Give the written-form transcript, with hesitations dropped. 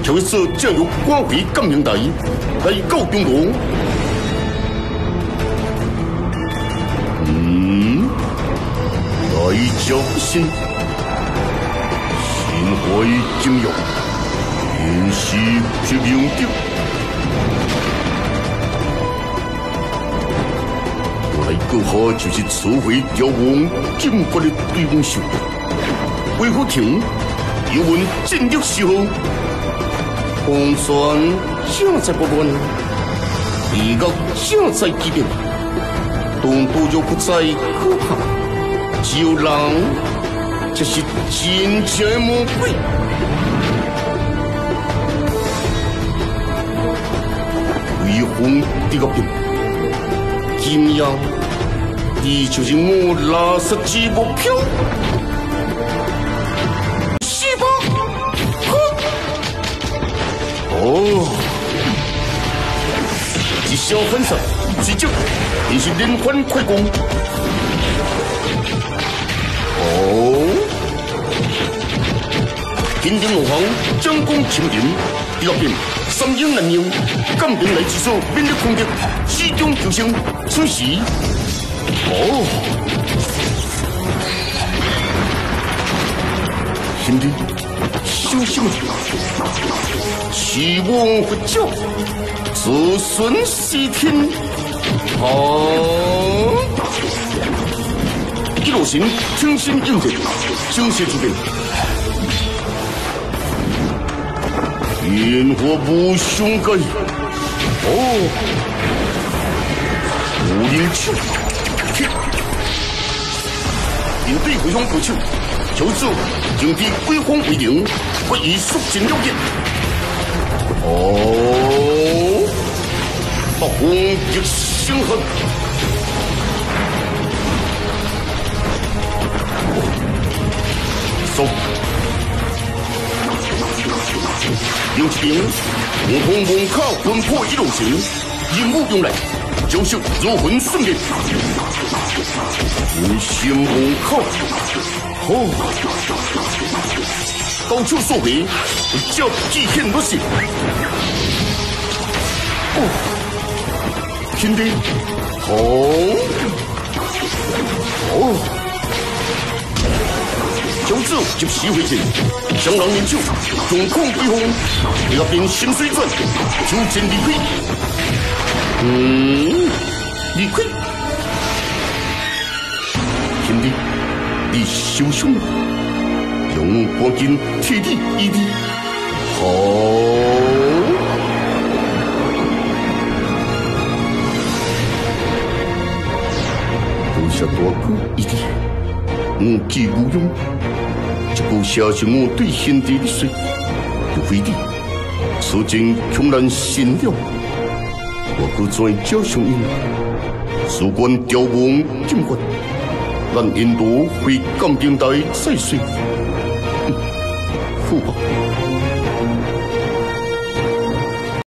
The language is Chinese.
就会说将由赶回感应台来告中国。来者不善，心怀敬仰，言辞却明德。我来阁下就是摧毁朝王禁国的对盟手，为何停？有闻尽力守候，皇权正在不乱，帝国正在激变，东都就不再可怕。只有人，才是真正的魔鬼。威风帝国兵，今夜你就是我拉萨之目标。是吧？哦，一小分身，追击，你是连环快攻。天庭龙皇将功擒人，第六遍三英难用，感兵来之所免得攻击，始终求生。此时，兄弟，小心！齐王不教，子孙西天。一路行，清新应对，精血之变。烟火不凶盖，无影手，面对回风不手，求助用地归荒为零，不以速尽了结。北风亦生恨。走。有一边，我同门卡魂魄一路行，任务用来就是如魂顺眼。人心门卡，高手所为，叫极限不行。兄弟，九子及时回阵，相让人手，众空归风，那边心水转，求剑离开。离开，兄弟，你受伤了，让我赶紧替你医治。多谢大哥医治，我既无用。这部写是我对兄弟的水，就非你，此情恐难信了。我搁再叫上因，事关朝王禁国，咱印度会甘平台再说。父吧。